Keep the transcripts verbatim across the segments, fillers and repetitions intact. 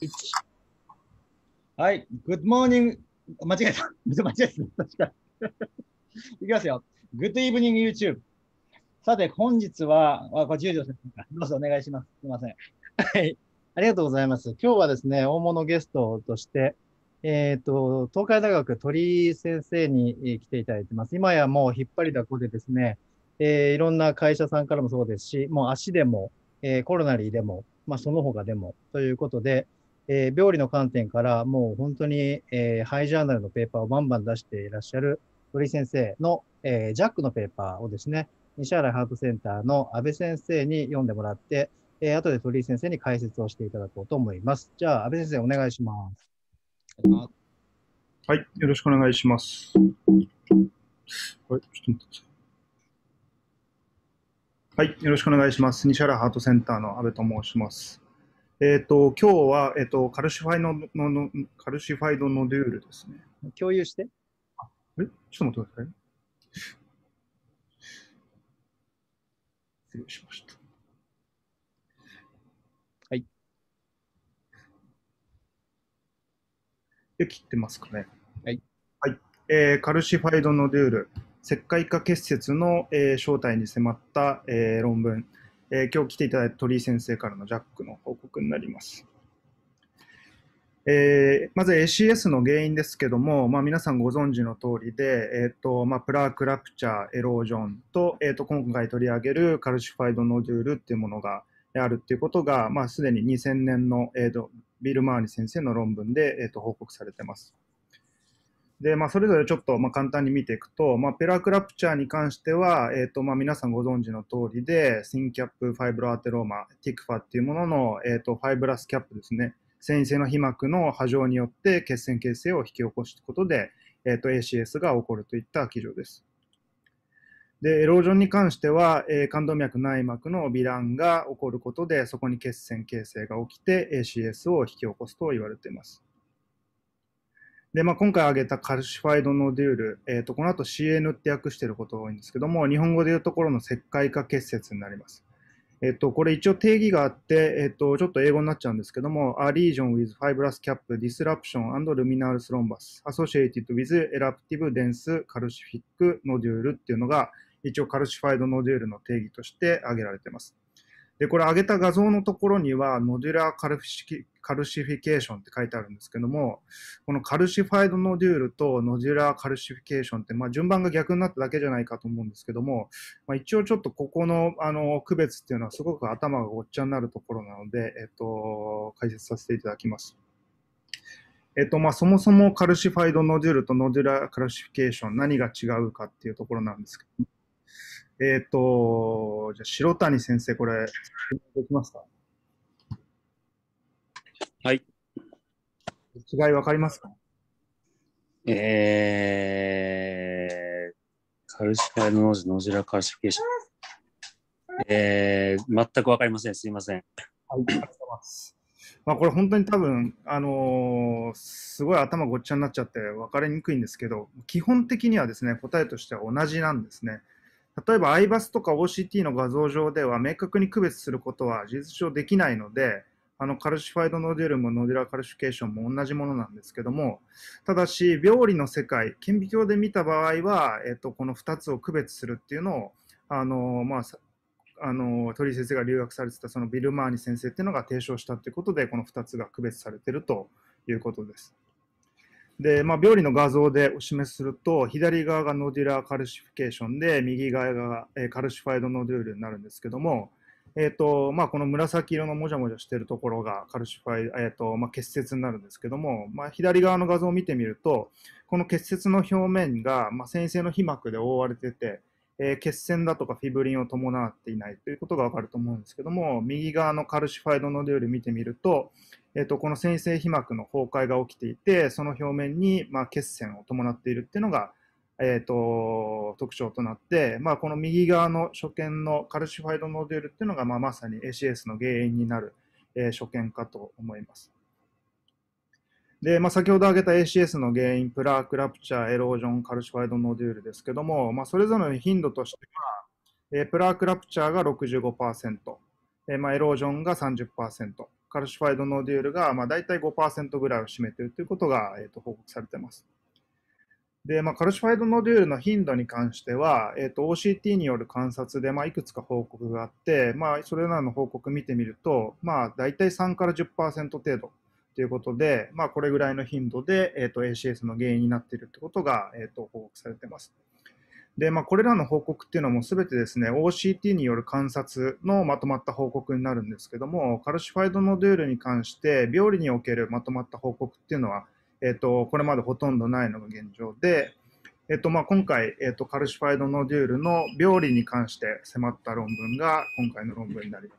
はい、Good morning。間違えた。間違えた。確かに。いきますよ。Good evening YouTube。さて、本日は、あ、これじゅうじですか。どうぞお願いします。すみません。 はい。ありがとうございます。今日はですね、大物ゲストとして、えっと、東海大学鳥居先生にえー来ていただいてます。今やもう引っ張りだこでですね、えーいろんな会社さんからもそうですし、もう足でも、えーコロナリーでも、まあその他でも、ということで、えー病理の観点からもう本当に、えーハイジャーナルのペーパーをバンバン出していらっしゃる鳥居先生の、えージャックのペーパーをですね、西原ハートセンターの安倍先生に読んでもらって、えー、後で鳥居先生に解説をしていただこうと思います。じゃあ、安倍先生、お願いします。 はい、よろしくお願いします。はい、ちょっと待ってください。はい、よろしくお願いします。西原ハートセンターの安倍と申します。えっ、ー、と、今日は、えっ、ー、と、カルシファイののの、カルシファイドノデュールですね。 共有して。 あえちょっと待ってください。失礼しました。 はい。 で、切ってますかね。 はい。 はい。えー、カルシファイドノデュール、石灰化結節の、えー、正体に迫った、えー、論文、えー。今日来ていただいた鳥居先生からのジャックの報告になります。えー、まず エーシーエス の原因ですけども、まあ、皆さんご存知の通りで、えーとまあ、プラークラプチャー、エロージョンと、えーと今回取り上げるカルシファイドノデュールっていうものがあるっていうことが、まあ、すでににせんねんの、えーとビル・マーニ先生の論文で、えーと報告されています。で、まあ、それぞれちょっと、まあ、簡単に見ていくと、まあ、ペラクラプチャーに関しては、えっ、と、まあ、皆さんご存知の通りで、シンキャップファイブロアテローマ、ティクファっていうものの、えっ、と、ファイブラスキャップですね。繊維性の皮膜の波状によって血栓形成を引き起こすことで、えっ、と、エーシーエス が起こるといった記事です。で、エロージョンに関しては、えー、冠動脈内膜の微乱が起こることで、そこに血栓形成が起きて エーシーエス を引き起こすと言われています。で、まあ、今回挙げたカルシファイドノデュール、えっ、と、この後 シーエヌ って訳していることが多いんですけども、日本語でいうところの石灰化結節になります。えっ、と、これ一応定義があって、えっ、と、ちょっと英語になっちゃうんですけども、A lesion with fibrous cap disruption and luminal thrombus associated with eruptive dense calcific nodule っていうのが、一応カルシファイドノデュールの定義として挙げられています。で、これ上げた画像のところには、ノデュラーカルシカルシフィケーションって書いてあるんですけども、このカルシファイドノデュールとノデュラーカルシフィケーションって、まあ、順番が逆になっただけじゃないかと思うんですけども、まあ、一応ちょっとここの、あの、区別っていうのはすごく頭がごっちゃになるところなので、えっと、解説させていただきます。えっと、まあ、そもそもカルシファイドノデュールとノデュラーカルシフィケーション、何が違うかっていうところなんですけど、えっ、ー、と、じゃあ、白谷先生、これ、できますか？ はい。 違いわかりますか？ えー、カルシファイドノーズ、ノジュラカルシフィケーション。えー、全くわかりません。すいません。 はい、ありがとうございます。まあ、これ本当に多分、あのー、すごい頭ごっちゃになっちゃって分かりにくいんですけど、基本的にはですね、答えとしては同じなんですね。例えば アイバス とか オーシーティー の画像上では明確に区別することは事実上できないので、あのカルシファイドノデュールもノデュラーカルシフィケーションも同じものなんですけども、ただし病理の世界、顕微鏡で見た場合は、えっと、このふたつを区別するっていうのを、あのまあ、あの鳥居先生が留学されてたそのビル・マーニ先生っていうのが提唱したということで、このふたつが区別されているということです。で、まあ、病理の画像でお示しすると、左側がノデュラーカルシフィケーションで、右側がカルシファイドノデュールになるんですけども、えーとまあ、この紫色のもじゃもじゃしているところがカルシファイ、えーとまあ、結節になるんですけども、まあ、左側の画像を見てみると、この結節の表面が、まあ、繊維性の皮膜で覆われてて、えー、血栓だとかフィブリンを伴っていないということがわかると思うんですけども、右側のカルシファイドノデュール見てみると、えーと、この繊維性皮膜の崩壊が起きていて、その表面に、まあ、血栓を伴っているっていうのが、えーと、特徴となって、まあ、この右側の所見のカルシファイドノデュールっていうのが、まあ、まさに エーシーエス の原因になる、えー、所見かと思います。で、まあ、先ほど挙げた エーシーエス の原因、プラークラプチャー、エロージョン、カルシファイドノデュールですけども、まあ、それぞれの頻度としては、えー、プラークラプチャーが ろくじゅうごパーセント、えーまあ、エロージョンが さんじゅっパーセント、 カルシファイドノデュールが、まあ、大体 ごパーセント ぐらいを占めているということが、えー、と報告されています。で、まあ、カルシファイドノデュールの頻度に関しては、えー、と オーシーティー による観察で、まあ、いくつか報告があって、まあ、それらの報告を見てみると、まあ、大体さんからじゅっパーセント 程度ということで、まあ、これぐらいの頻度で、えー、と エーシーエス の原因になっているということが、えー、と報告されています。で、まあ、これらの報告っていうのはもうすべてですね、オーシーティー による観察のまとまった報告になるんですけども、カルシファイドノデュールに関して、病理におけるまとまった報告っていうのは、えっと、これまでほとんどないのが現状で、えっと、まあ、今回、えっと、カルシファイドノデュールの病理に関して迫った論文が今回の論文になります。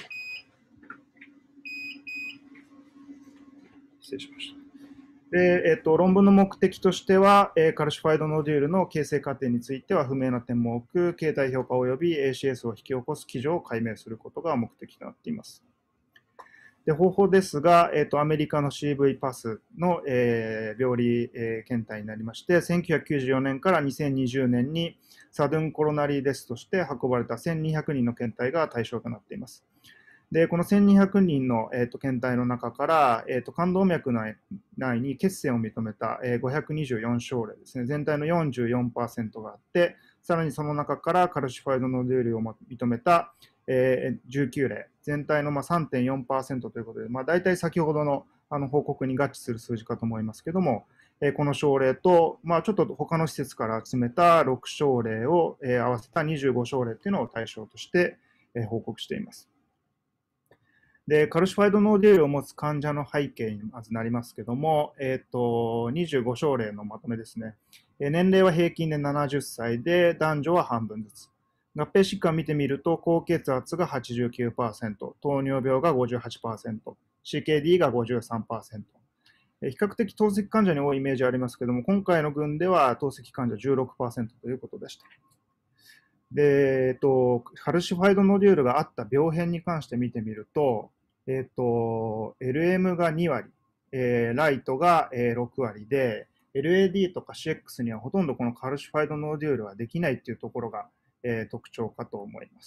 失礼しました。で、えっと、論文の目的としては、えー、カルシファイドノデュールの形成過程については不明な点も多く、形態評価及び エーシーエス を引き起こす基準を解明することが目的となっています。で、方法ですが、えっと、アメリカの シーブイ パスの、えー、病理、えー、検体になりまして、せんきゅうひゃくきゅうじゅうよねんからにせんにじゅうねんにサドゥンコロナリーデスとして運ばれたせんにひゃくにんの検体が対象となっています。で、このせんにひゃくにんの、えー、と検体の中から、えー、と冠動脈内内に血栓を認めた、えー、ごひゃくにじゅうよん症例ですね、全体の よんじゅうよんパーセント があって、さらにその中からカルシファイドノデュールを認めた、えー、じゅうきゅう例、全体のまあ さんてんよんパーセント ということで、まあ、大体先ほどのあの報告に合致する数字かと思いますけども、えー、この症例と、まあ、ちょっと他の施設から集めたろく症例を、えー、合わせたにじゅうご症例というのを対象として、えー、報告しています。で、カルシファイドノデュールを持つ患者の背景にまずなりますけども、えっと、にじゅうご症例のまとめですね。年齢は平均でななじゅっさいで、男女は半分ずつ。合併疾患を見てみると、高血圧が はちじゅうきゅうパーセント、糖尿病が ごじゅうはちパーセント、シーケーディー が ごじゅうさんパーセント。比較的透析患者に多いイメージありますけども、今回の群では透析患者 じゅうろくパーセント ということでした。で、えっと、カルシファイドノデュールがあった病変に関して見てみると、えっと、エルエム がに割、えー、ライトがろく割で、エルエーディー とか シーエックス にはほとんどこのカルシファイドノデュールはできないっていうところが、えー、特徴かと思います。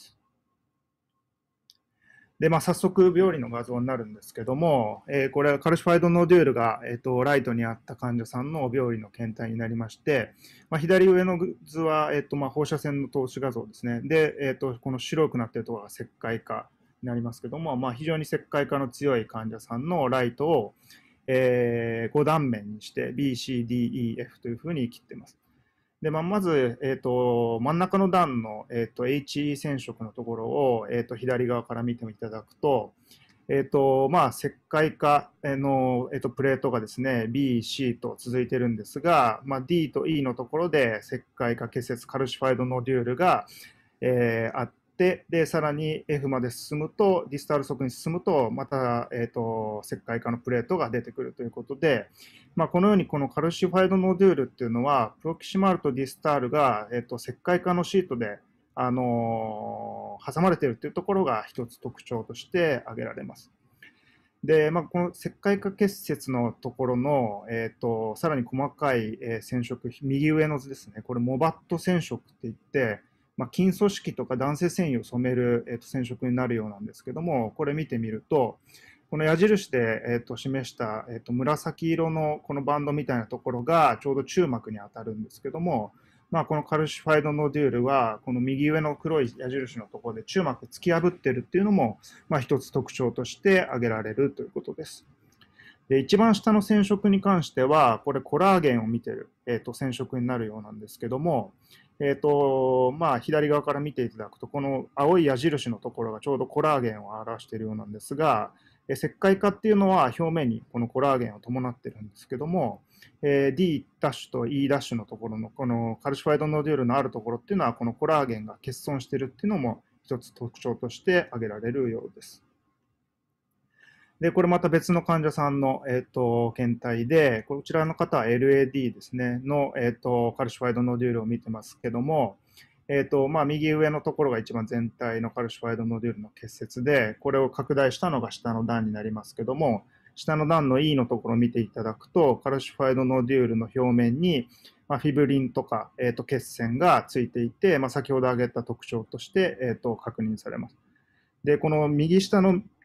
で、まあ、早速、病理の画像になるんですけども、えー、これはカルシファイドノデュールが、えーと、ライトにあった患者さんの病理の検体になりまして、まあ、左上の図は、えーとまあ、放射線の透視画像ですね。で、えーと、この白くなっているところが石灰化になりますけども、まあ、非常に石灰化の強い患者さんのライトを、えー、ご断面にして ビーシーディーイーエフ というふうに切っています。で、まあ、まず、えっと、真ん中の段の、えっと、エイチイー 染色のところを、えっと、左側から見ていただくと、えっと、まあ、石灰化の、えっと、プレートがですね、B、C と続いているんですが、まあ、D と E のところで石灰化結節カルシファイドノデュールが、えー、あって、で、さらに F まで進むと、ディスタール側に進むと、また、えっと、石灰化のプレートが出てくるということで、まあ、このようにこのカルシファイドノデュールっていうのは、プロキシマルとディスタールが、えっと、石灰化のシートで、あのー、挟まれているというところが一つ特徴として挙げられます。で、まあ、この石灰化結節のところの、えっと、さらに細かい、えー、染色、右上の図ですね。これ、モバット染色って言って、まあ、筋組織とか弾性繊維を染める、えー、と染色になるようなんですけども、これ見てみると、この矢印で、えー、と示した、えー、と紫色のこのバンドみたいなところがちょうど中膜に当たるんですけども、まあ、このカルシファイドノデュールはこの右上の黒い矢印のところで中膜突き破っているっていうのも、まあ、一つ特徴として挙げられるということです。で、一番下の染色に関しては、これコラーゲンを見ている、えー、と染色になるようなんですけども、えーとまあ、左側から見ていただくと、この青い矢印のところがちょうどコラーゲンを表しているようなんですが、石灰化っていうのは表面にこのコラーゲンを伴っているんですけども、えー、D' と E' のところのこのカルシファイドノデュールのあるところっていうのは、このコラーゲンが欠損しているっていうのも一つ特徴として挙げられるようです。で、これまた別の患者さんの、えー、と検体で、こちらの方は エルエーディー ですね、の、えー、とカルシファイドノデュールを見てますけども、えーとまあ、右上のところが一番全体のカルシファイドノデュールの結節で、これを拡大したのが下の段になりますけども、下の段の E のところを見ていただくと、カルシファイドノデュールの表面に、まあ、フィブリンとか、えー、と血栓がついていて、まあ、先ほど挙げた特徴として、えー、と確認されます。で、この右下の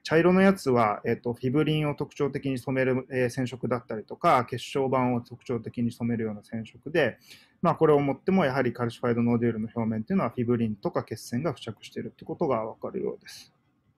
茶色のやつは、えっと、フィブリンを特徴的に染める、えー染色だったりとか、血小板を特徴的に染めるような染色で、まあ、これをもっても、やはりカルシファイドノデュールの表面というのは、フィブリンとか血栓が付着しているということがわかるようです。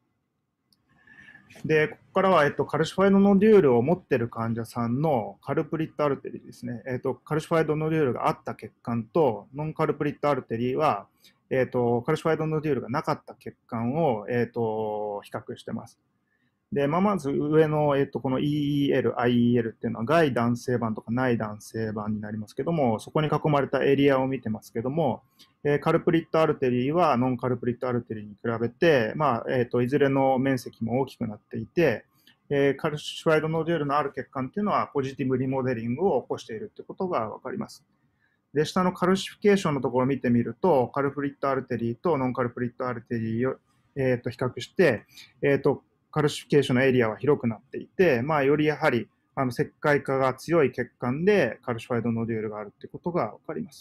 で、ここからは、えっと、カルシファイドノデュールを持っている患者さんのカルプリットアルテリーですね。えっと、カルシファイドノデュールがあった血管と、ノンカルプリットアルテリーは、えっと、カルシファイドノデュールがなかった血管を、えっと、比較してます。で、まあ、まず上の、えっと、この イーイーエル、アイイーエル っていうのは外弾性板とか内弾性板になりますけども、そこに囲まれたエリアを見てますけども、えーカルプリットアルテリーはノンカルプリットアルテリーに比べて、まあ、えっと、いずれの面積も大きくなっていて、えーカルシファイドノデュールのある血管っていうのはポジティブリモデリングを起こしているということがわかります。で、下のカルシフィケーションのところを見てみると、カルプリットアルテリーとノンカルプリットアルテリーを、えーと比較して、えっと、カルシフィケーションのエリアは広くなっていて、まあ、よりやはりあの石灰化が強い血管でカルシファイドノデュールがあるということがわかります。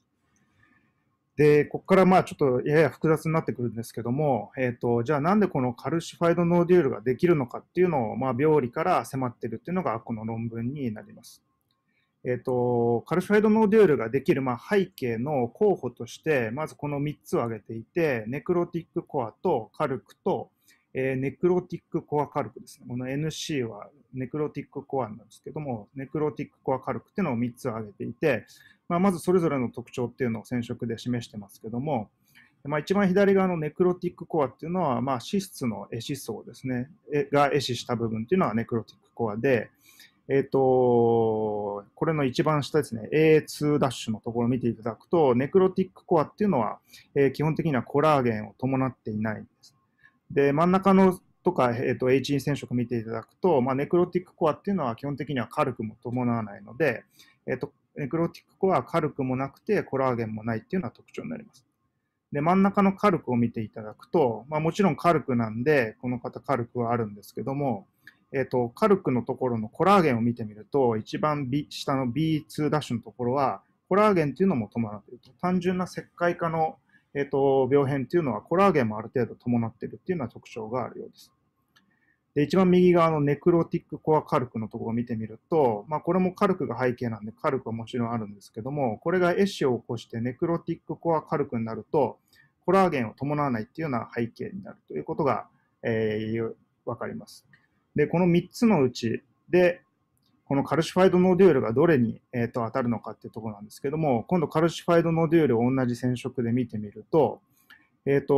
で、ここからまあちょっとやや複雑になってくるんですけども、えっと、じゃあなんでこのカルシファイドノデュールができるのかっていうのを、まあ、病理から迫っているっていうのがこの論文になります。えっと、カルシファイドノデュールができるまあ背景の候補として、まずこのみっつを挙げていて、ネクロティックコアとカルクと、えーネクロティックコアカルクですね。この エヌシー はネクロティックコアなんですけども、ネクロティックコアカルクっていうのをみっつ挙げていて、まあ、まずそれぞれの特徴っていうのを染色で示してますけども、まあ、一番左側のネクロティックコアっていうのは、まあ、脂質の壊死層ですね。えが壊死した部分っていうのはネクロティックコアで、えっと、これの一番下ですね、エーツー ダッシュのところを見ていただくと、ネクロティックコアっていうのは、えー基本的にはコラーゲンを伴っていないんです。で、真ん中のとか、えっと、H 染色を見ていただくと、まあ、ネクロティックコアっていうのは基本的にはカルクも伴わないので、えっと、ネクロティックコアはカルクもなくてコラーゲンもないっていうのは特徴になります。で、真ん中のカルクを見ていただくと、まあ、もちろんカルクなんで、この方カルクはあるんですけども、えっと、カルクのところのコラーゲンを見てみると、一番、B、下の ビーツー ダッシュのところは、コラーゲンっていうのも伴っていると。単純な石灰化の、えっと、病変っていうのは、コラーゲンもある程度伴っているっていうのは特徴があるようです。で、一番右側のネクロティックコアカルクのところを見てみると、まあ、これもカルクが背景なんで、カルクはもちろんあるんですけども、これが壊死を起こしてネクロティックコアカルクになると、コラーゲンを伴わないっていうような背景になるということが、えー、わかります。で、このみっつのうちで、このカルシファイドノデュールがどれに、えー、と当たるのかっていうところなんですけども、今度カルシファイドノデュールを同じ染色で見てみると、えっ、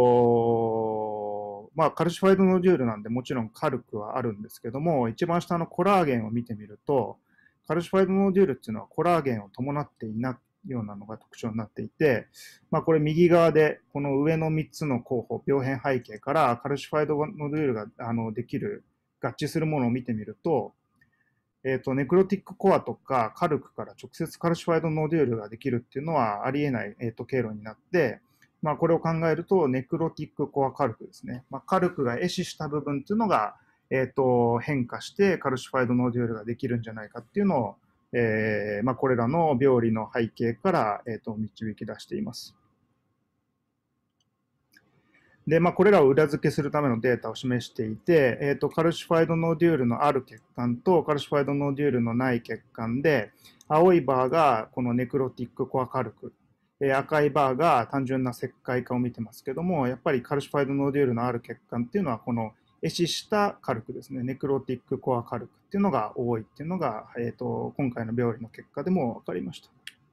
と、まあ、カルシファイドノデュールなんでもちろんカルクはあるんですけども、一番下のコラーゲンを見てみると、カルシファイドノデュールっていうのはコラーゲンを伴っていないようなのが特徴になっていて、まあ、これ右側でこの上のみっつの候補、病変背景からカルシファイドノデュールがあのできる、合致するものを見てみると、えっ、と、ネクロティックコアとかカルクから直接カルシファイドノデュールができるっていうのはありえない、えー、と経路になって、まあ、これを考えると、ネクロティックコアカルクですね。まあ、カルクが壊死した部分っていうのが、えっ、と、変化してカルシファイドノデュールができるんじゃないかっていうのを、えーまあ、これらの病理の背景から、えー、と導き出しています。で、まあ、これらを裏付けするためのデータを示していて、えっ、と、カルシファイドノデュールのある血管とカルシファイドノデュールのない血管で、青いバーがこのネクロティックコアカルク、えー赤いバーが単純な石灰化を見てますけども、やっぱりカルシファイドノデュールのある血管っていうのは、この壊死したカルクですね、ネクロティックコアカルクっていうのが多いっていうのが、えっ、と、今回の病理の結果でも分かりました。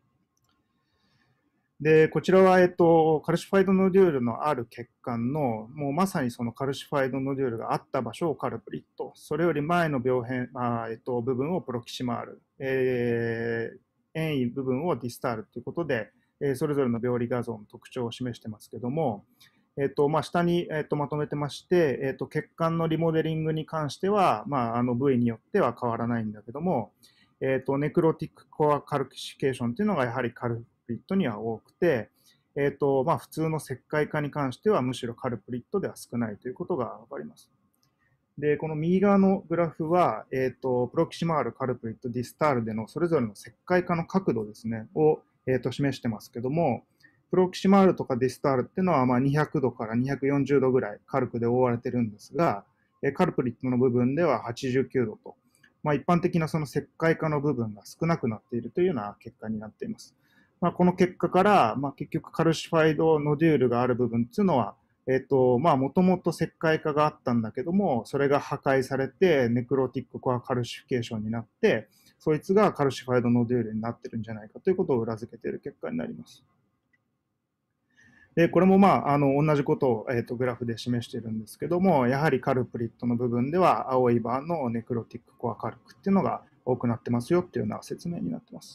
で、こちらは、えっと、カルシファイドノデュールのある血管の、もうまさにそのカルシファイドノデュールがあった場所をカルプリット、それより前の病変、あえっと、部分をプロキシマール、えー、遠位部分をディスタールということで、えーそれぞれの病理画像の特徴を示してますけども、えっと、まあ、下に、えっと、まとめてまして、えっと、血管のリモデリングに関しては、まあ、あの部位によっては変わらないんだけども、えっと、ネクロティックコアカルシフィケーションというのがやはりカルプリットには多くて、えっと、まあ、普通の石灰化に関してはむしろカルプリットでは少ないということがわかります。で、この右側のグラフは、えっと、プロキシマール、カルプリット、ディスタールでのそれぞれの石灰化の角度ですね、を、えっと、示してますけども、ププロキシマールとかディスタールっていうのはまあにひゃくどからにひゃくよんじゅうどぐらいカルクで覆われてるんですが、カルプリットの部分でははちじゅうきゅうどと、まあ、一般的なその石灰化の部分が少なくなっているというような結果になっています。まあ、この結果から、まあ、結局カルシファイドノデュールがある部分っていうのは、えっと、まあ、もともと石灰化があったんだけども、それが破壊されて、ネクロティックコアカルシフィケーションになって、そいつがカルシファイドノデュールになってるんじゃないかということを裏付けている結果になります。で、これもまあ、あの、同じことを、えっと、グラフで示しているんですけども、やはりカルプリットの部分では、青いバーのネクロティックコアカルクっていうのが多くなってますよっていうような説明になってます。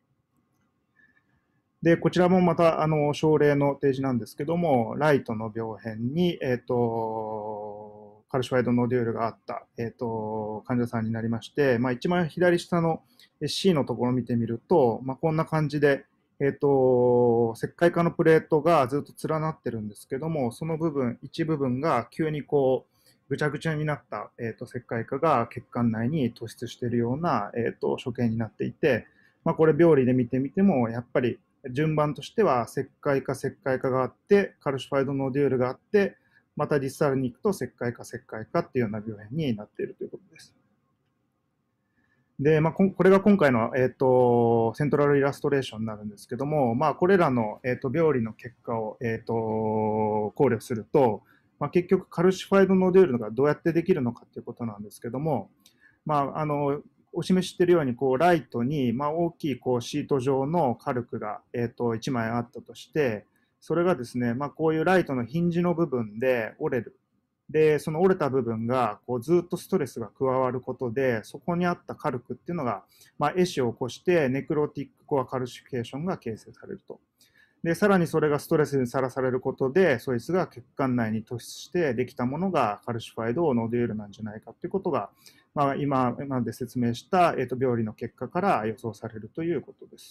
で、こちらもまた、あの、症例の提示なんですけども、ライトの病変に、えっと、カルシファイドノデュールがあった、えっと、患者さんになりまして、まあ、一番左下の C のところを見てみると、まあ、こんな感じで、えっと、石灰化のプレートがずっと連なってるんですけども、その部分、一部分が急にこう、ぐちゃぐちゃになった、えっと、石灰化が血管内に突出しているような、えっと、所見になっていて、まあ、これ病理で見てみても、やっぱり順番としては石灰化、石灰化があって、カルシファイドノデュールがあって、またディスタールに行くと石灰化、石灰化っていうような病変になっているということです。で、まあ、これが今回の、えーと、セントラルイラストレーションになるんですけども、まあ、これらの、えーと、病理の結果を、えーと、考慮すると、まあ、結局カルシファイドノデュールがどうやってできるのかということなんですけども、まあ、あの、お示ししているように、こう、ライトに、まあ、大きい、こう、シート状のカルクが、えっと、いちまいあったとして、それがですね、まあ、こういうライトのヒンジの部分で折れる。で、その折れた部分が、こう、ずっとストレスが加わることで、そこにあったカルクっていうのが、まあ、壊死を起こして、ネクロティックコアカルシフィケーションが形成されると。で、さらにそれがストレスにさらされることで、そいつが血管内に突出してできたものがカルシファイドノデュールなんじゃないかということが、まあ、今まで説明した、えーと、病理の結果から予想されるということです。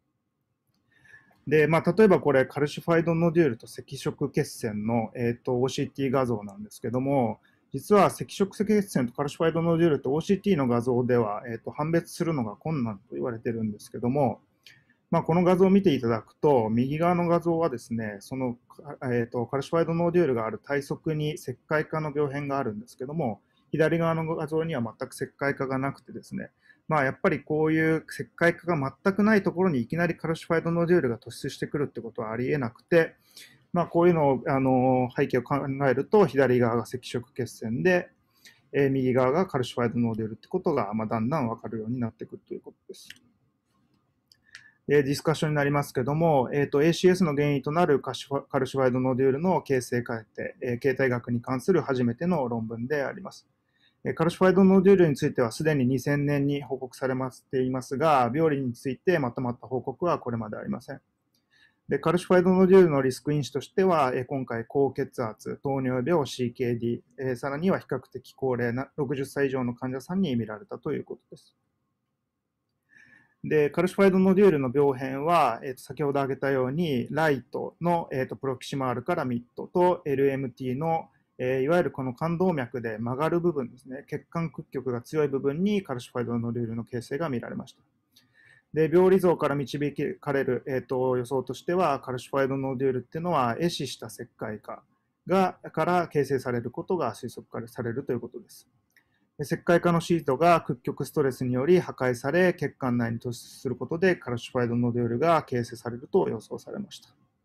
で、まあ、例えばこれ、カルシファイドノデュールと赤色血栓の、えーと、オーシーティー 画像なんですけども、実は赤色血栓とカルシファイドノデュールと オーシーティー の画像では、えーと、判別するのが困難と言われているんですけども、まあ、この画像を見ていただくと、右側の画像はですね、その、えーと、カルシファイドノデュールがある体側に石灰化の病変があるんですけども、左側の画像には全く石灰化がなくてですね、まあ、やっぱりこういう石灰化が全くないところにいきなりカルシファイドノデュールが突出してくるってことはありえなくて、まあ、こういうのを、あの、背景を考えると、左側が赤色血栓で、えー、右側がカルシファイドノデュールってことが、まあ、だんだんわかるようになってくるということです。ディスカッションになりますけども、えーと、エーシーエス の原因となるカルシファイドノデュールの形成過程、えー、形態学に関する初めての論文であります。カルシファイドノデュールについてはすでににせんねんに報告されていますが、病理についてまとまった報告はこれまでありません。で、カルシファイドノデュールのリスク因子としては、今回高血圧、糖尿病、シーケーディー、さらには比較的高齢なろくじゅっさい以上の患者さんに見られたということです。で、カルシファイドノデュールの病変は、えー、と先ほど挙げたように、ライトの、えー、とプロキシマールからミッドと エルエムティー の、えー、いわゆるこの冠動脈で曲がる部分ですね、血管屈曲が強い部分にカルシファイドノデュールの形成が見られました。で、病理像から導かれる、えー、と予想としては、カルシファイドノデュールっていうのは、壊死した石灰化がから形成されることが推測されるということです。石灰化のシートが屈曲ストレスにより破壊され、血管内に突出することでカルシファイドノデュールが形成されると予想されました。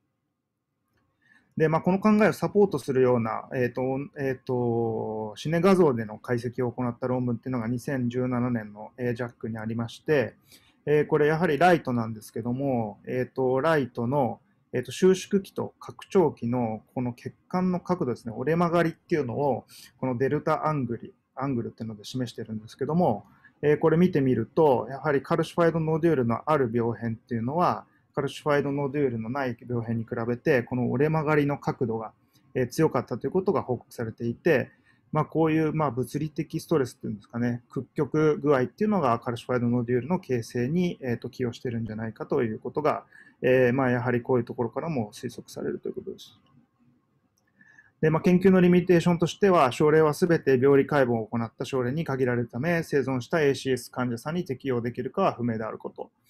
で、まあ、この考えをサポートするような、えっと、えっと、シネ画像での解析を行った論文っていうのがにせんじゅうななねんの ジャック にありまして、これやはりライトなんですけども、えっと、ライトのえっと、収縮期と拡張期のこの血管の角度ですね、折れ曲がりっていうのを、このデルタアングル、アングルっていうので示してるんですけども、えー、これ見てみると、やはりカルシファイドノデュールのある病変っていうのは、カルシファイドノデュールのない病変に比べて、この折れ曲がりの角度が、えー、強かったということが報告されていて、まあ、こういうまあ物理的ストレスっていうんですかね、屈曲具合っていうのがカルシファイドノデュールの形成に、えー、と寄与してるんじゃないかということが、えー、まあやはりこういうところからも推測されるということです。で、まあ、研究のリミテーションとしては、症例はすべて病理解剖を行った症例に限られるため、生存した エーシーエス 患者さんに適用できるかは不明であること。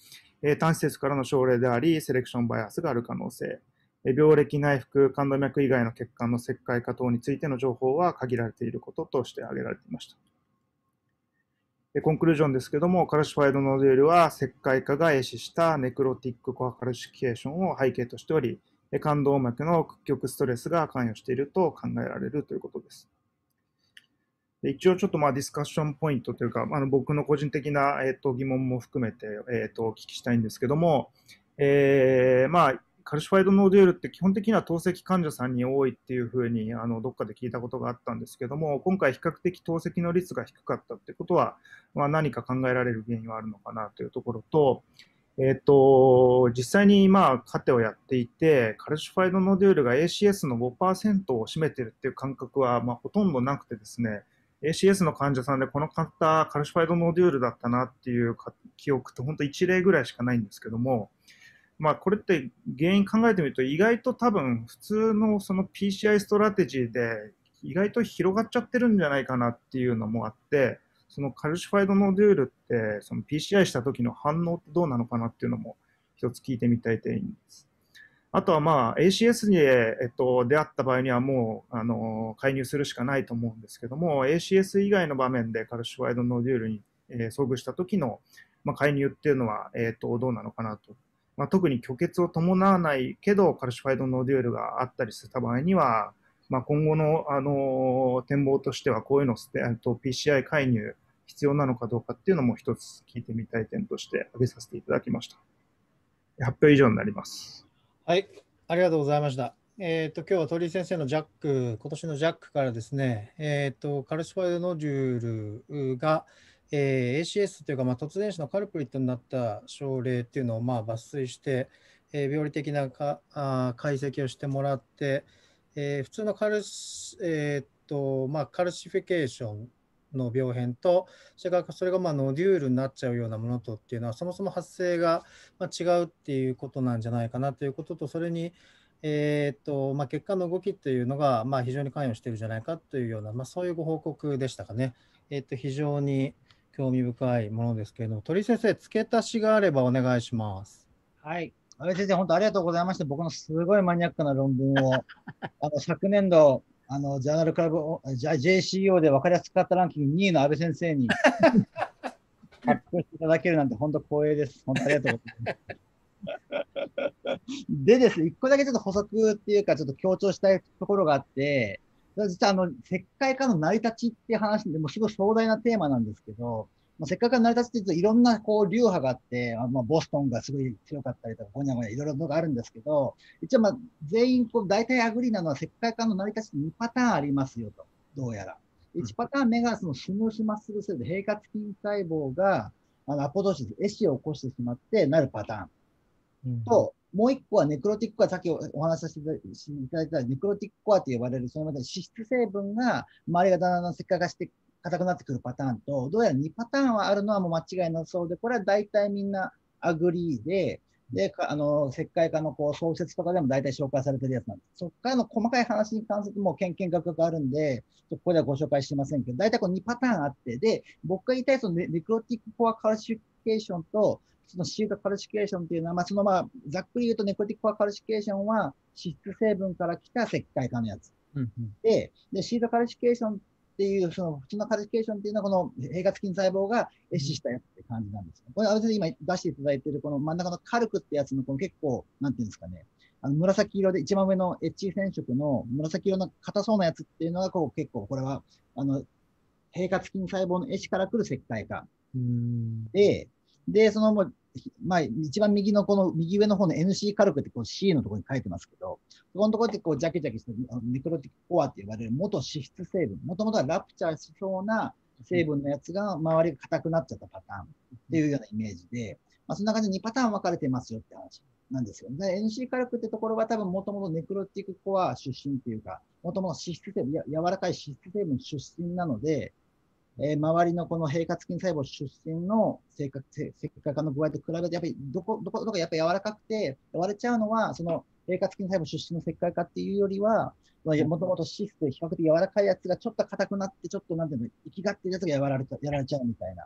えー、単施設からの症例であり、セレクションバイアスがある可能性、えー、病歴、内服、冠動脈以外の血管の石灰化等についての情報は限られていることとして挙げられていました。コンクルージョンですけども、カルシファイドノデュールは石灰化が壊死したネクロティックコアカルシフィケーションを背景としており、冠動脈の屈曲ストレスが関与していると考えられるということです。で一応ちょっとまあディスカッションポイントというか、あの僕の個人的な、えー、と疑問も含めて、えー、とお聞きしたいんですけども、えー、まあカルシファイドノデュールって基本的には透析患者さんに多いっていうふうにあのどっかで聞いたことがあったんですけども、今回比較的透析の率が低かったってことは、まあ、何か考えられる原因はあるのかなというところと、えっと、実際に今カテをやっていて、カルシファイドノデュールが エーシーエス の ごパーセント を占めているっていう感覚は、まあ、ほとんどなくてですね、エーシーエス の患者さんでこの方、カルシファイドノデュールだったなっていう記憶って本当いち例ぐらいしかないんですけども、まあ、これって原因考えてみると意外と多分普通のその ピーシーアイ ストラテジーで意外と広がっちゃってるんじゃないかなっていうのもあって、そのカルシファイドノデュールってその ピーシーアイ した時の反応ってどうなのかなっていうのも一つ聞いてみたい点です。あとはまあ エーシーエス に、えっと、出会った場合にはもうあの介入するしかないと思うんですけども、 エーシーエス 以外の場面でカルシファイドノデュールに、えー、遭遇した時の、まあ、介入っていうのは、えっと、どうなのかなと。まあ、特に虚血を伴わないけどカルシファイドノデュールがあったりした場合には、まあ、今後の、あの展望としてはこういうのと ピーシーアイ 介入必要なのかどうかっていうのも一つ聞いてみたい点として挙げさせていただきました。発表以上になります。 はい、ありがとうございました。えっと、今日は鳥居先生のジャック、今年のジャックからですね、えっと、カルシファイドノデュールが、えー、エーシーエス というか、まあ、突然死のカルプリットになった症例っていうのをまあ抜粋して、えー、病理的なかあ解析をしてもらって、えー、普通のカルシ、えーっとまあ、カルシフィケーションの病変と、それからそれがまあノデュールになっちゃうようなものとっていうのは、そもそも発生がまあ違うっていうことなんじゃないかなということと、それに、えーっとまあ、血管の動きっていうのがまあ非常に関与しているんじゃないかというような、まあ、そういうご報告でしたかね。えーっと非常に興味深いものですけれども、鳥居先生、付け足しがあればお願いします。 はい。安倍先生、本当ありがとうございました。僕のすごいマニアックな論文を、あの昨年度、あのジャーナルクラブ、ジェイシーオー で分かりやすかったランキングにいの安倍先生に発表していただけるなんて本当光栄です。本当ありがとうございます。でですね、一個だけちょっと補足っていうか、ちょっと強調したいところがあって、実はあの石灰化の成り立ちっていう話でもすごい壮大なテーマなんですけど、まあ、石灰化の成り立ちって言うといろんなこう流派があって、まあ、ボストンがすごい強かったりとか、ごにゃごにゃいろいろのがあるんですけど、一応まあ全員こう大体アグリーなのは石灰化の成り立ちにパターンありますよと、どうやら。いちパターン目がそのスムースマッスルセル、平滑筋細胞があのアポトーシス、壊死を起こしてしまってなるパターン。うん、と、もう一個はネクロティックコア、さっきお話しさせていただいたネクロティックコアと呼ばれる、そのまで脂質成分が周りがだんだん石灰化して硬くなってくるパターンと、どうやらにパターンはあるのはもう間違いなさそうで、これは大体みんなアグリーで、で、あの、石灰化のこう創設とかでも大体紹介されてるやつなんです。そこからの細かい話に関するともうけんけんがくがあるんで、ここではご紹介しませんけど、大体こうにパターンあって、で、僕が言いたいそのネクロティックコアカルシフィケーションと、そのシートカルシフィケーションっていうのは、まあ、そのまあ、ざっくり言うとネクロティックコアカルシフィケーションは脂質成分から来た石灰化のやつ。うんうん、で、で、シートカルシフィケーションっていう、その普通のカルシフィケーションっていうのは、この平滑筋細胞が壊死したやつって感じなんですよ。これ、あれ今出していただいている、この真ん中のカルクってやつの、この結構、なんていうんですかね、あの紫色で、一番上のエッジ染色の紫色の硬そうなやつっていうのが、こう結構、これは、あの、平滑筋細胞の壊死から来る石灰化。で、で、そのもう、まあ、一番右のこの右上の方の エヌシー カルクってこう C のところに書いてますけど、そこのところってこうジャケジャケしてネクロティックコアって呼ばれる元脂質成分、もともとはラプチャーしそうな成分のやつが周りが硬くなっちゃったパターンっていうようなイメージで、まあ、そんな感じでにパターン分かれてますよって話なんですよ。で、エヌシー カルクってところは多分もともとネクロティックコア出身っていうか、もともと脂質成分、や柔らかい脂質成分出身なので、えー、周りのこの平滑筋細胞出身の石灰化の具合と比べて、やっぱりどこ、どこ、どこやっぱり柔らかくて、割れちゃうのは、その平滑筋細胞出身の石灰化っていうよりは、もともと脂質で比較的柔らかいやつがちょっと硬くなって、ちょっとなんていうの、生きがってるやつがやられちゃやられちゃうみたいな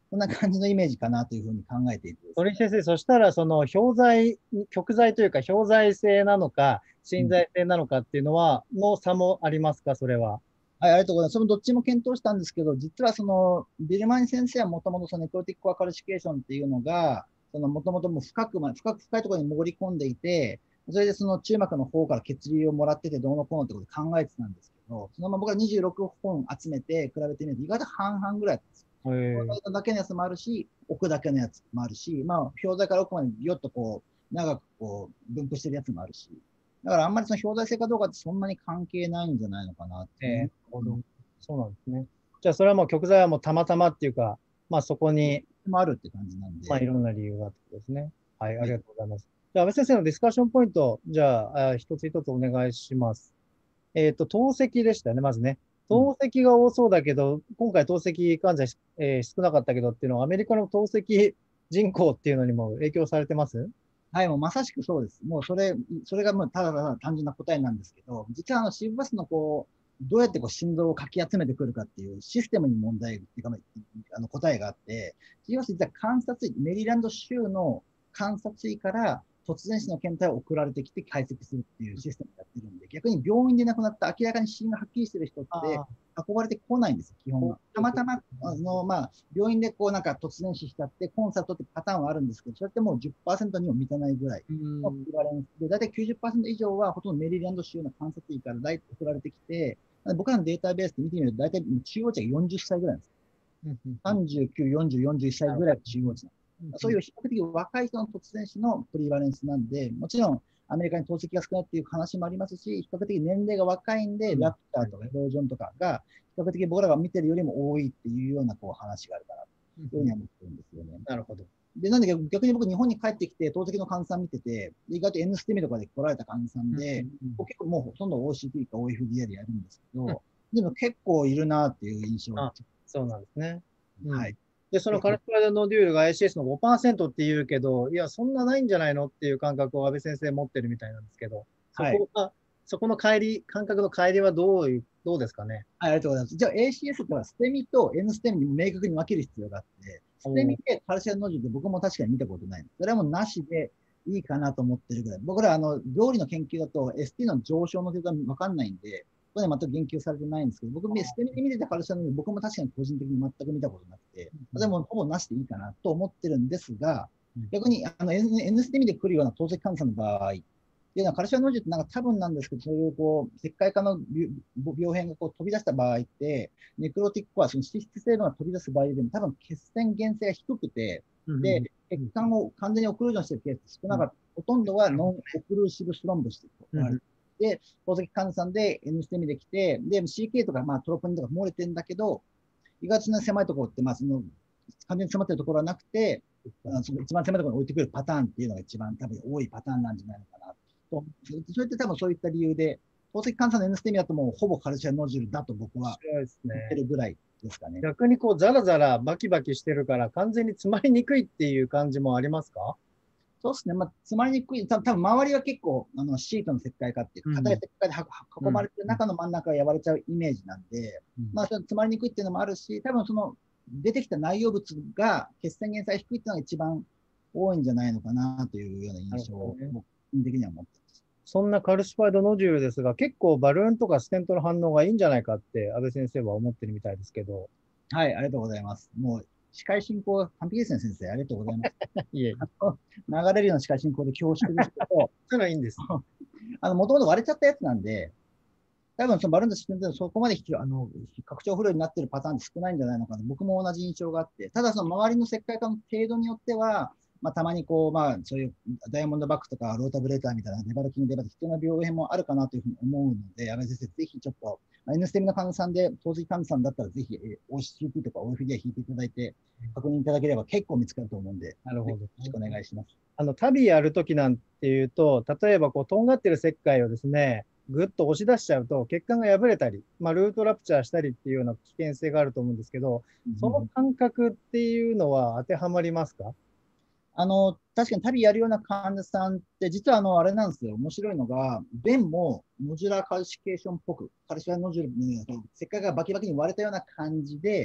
そんな感じのイメージかなというふうに考えていてですね。 鳥居先生、そしたら、その、氷材、極材というか、氷材性なのか、芯材性なのかっていうのは、の差もありますか、それは。 はい、ありがとうございます。そのどっちも検討したんですけど、実はその、ビルマニ先生はもともとそのネクロティックコアカルシフィケーションっていうのが、そのもともともう深くま、深く深いところに潜り込んでいて、それでその中膜の方から血流をもらっててどうのこうのってことを考えてたんですけど、そのまま僕はにじゅうろっぽん集めて比べてみると意外と半々ぐらいだったんですよ。 へ氷材だけのやつもあるし、奥だけのやつもあるし、まあ、氷材から奥までぎゅっとこう、長くこう、分布してるやつもあるし、だからあんまりその氷材性かどうかってそんなに関係ないんじゃないのかなっていう。 えー、そうなんですね。じゃあ、それはもう極材はもうたまたまっていうか、まあそこに、 もあるって感じなんで。 まあいろんな理由があってことですね。はい、ありがとうございます。じゃあ、安倍先生のディスカッションポイント、じゃあ、あ一つ一つお願いします。えっと、透析でしたよね、まずね。透析が多そうだけど、今回透析患者、えー少なかったけどっていうのは、アメリカの透析人口っていうのにも影響されてます？ はい、もうまさしくそうです。もうそれ、それがもうただただ単純な答えなんですけど、実はあのシブバスのこう、どうやってこう心臓をかき集めてくるかっていうシステムに問題っていうか、まああの答えがあって、シブバス実は観察医、メリーランド州の観察医から突然死の検体を送られてきて解析するっていうシステムをやってるんで、逆に病院で亡くなった明らかに死因がはっきりしてる人って運ばれてこないんですよ、基本は。たまたま、あの、まあ、病院でこうなんか突然死しちゃって、コンサートってパターンはあるんですけど、それってもうじゅっパーセントにも満たないぐらいのプリバレンスで、だいたいきゅうじゅっパーセント以上はほとんどメリーランド州の観察医から大体送られてきて、僕らのデータベースで見てみると、大体中央値がよんじゅっさいぐらいなんですよ。さんじゅうきゅう、よんじゅう、よんじゅういっさいぐらいが中央値なんです。そういう比較的若い人の突然死のプリバレンスなんで、もちろんアメリカに透析が少ないっていう話もありますし、比較的年齢が若いんで、ラプターとかエロージョンとかが、比較的僕らが見てるよりも多いっていうようなこう話があるかなというふうに思ってるんですよね。 なるほど。 で、なんで逆に僕日本に帰ってきて透析の患者さん見てて、意外と N ステミとかで来られた患者さんで、結構もうほとんど オーシーティー か オーエフディーエー でやるんですけど、でも結構いるなっていう印象が。 そうなんですね。 はい。 で、そのカルスパイドノデュールが アイシーエス の ごパーセント って言うけど、いや、そんなないんじゃないのっていう感覚を安倍先生持ってるみたいなんですけど、そこは、はい、そこの帰り、感覚の帰りはどういう、どうですかね。 はい、ありがとうございます。じゃあ エーシーエス ってのはステミと N ステミに明確に分ける必要があって、ステミでカルシアムノジュールって僕も確かに見たことない。それはもうなしでいいかなと思ってるぐらい。僕らあの、病理の研究だと エスティー の上昇のデータわかんないんで、これ全く言及されてないんですけど、僕、ステミで見てたカルシアムノジュール、僕も確かに個人的に全く見たことなくて、でもほぼなしでいいかなと思ってるんですが、逆にあの N ステミで来るような透析患者さんの場合、っていうのはカルシアムノジュールってなんか多分なんですけど、そういうこう、石灰化の病変がこう飛び出した場合って、ネクロティックコア、その脂質性のが飛び出す場合でも多分血栓原性が低くて、で、血管を完全にオクルージョンしてるケース少なかった。ほとんどはノンオクルーシブスロンブスと言われて、で、透析患者さんで N ステミで来て、で、シーケー とか、まあ、トロポニンとか漏れてるんだけど、意外とな狭いところって、まあ、その、完全に詰まってるところはなくて、その一番狭いところに置いてくるパターンっていうのが一番多分多いパターンなんじゃないのかなと。それって多分そういった理由で、透析患者の N ステミだともうほぼカルシアムノジュールだと僕は言ってるぐらいですかね。 逆にこうザラザラバキバキしてるから完全に詰まりにくいっていう感じもありますか？ そうですね。まあ、詰まりにくい。た多分周りは結構、あの、シートの石灰化っていう、硬い石灰で囲まれてる中の真ん中がやわれちゃうイメージなんで、うん、まあ、それ詰まりにくいっていうのもあるし、多分その、出てきた内容物が血栓原性低いっていうのが一番多いんじゃないのかなというような印象を、僕、個人的には持ってます。 そんなカルシファイドノジュールですが、結構バルーンとかステントの反応がいいんじゃないかって、安倍先生は思ってるみたいですけど。 はい、ありがとうございます。もう、司会進行、完璧ですね、先生。ありがとうございます。いえいえ。流れるような司会進行で恐縮ですけど、 それはいいんです。 あの、もともと割れちゃったやつなんで、多分そのバルーンとステントでそこまであの拡張不良になっているパターンって少ないんじゃないのかな。僕も同じ印象があって、ただその周りの石灰化の程度によっては、まあ、たまにこう、まあ、そういうダイヤモンドバックとかロータブレーターみたいなデバルキングデバで必要な病変もあるかなというふうに思うので、安倍先生、ぜひちょっと、N ステミの患者さんで、透析患者さんだったら、ぜひ オーシーティー とか オーエフディーエー 引いていただいて、確認いただければ結構見つかると思うんで、 なるほど。よろしくお願いします。 あの、旅やるときなんていうと、例えばこう、とんがってる石灰をですね、ぐっと押し出しちゃうと、血管が破れたり、まあ、ルートラプチャーしたりっていうような危険性があると思うんですけど、その感覚っていうのは当てはまりますか？ あの、確かに旅やるような患者さんって、実はあの、あれなんですよ。面白いのが、便もノジュラーカルシフィケーションっぽく、カルシファイノジュールの石灰がバキバキに割れたような感じで、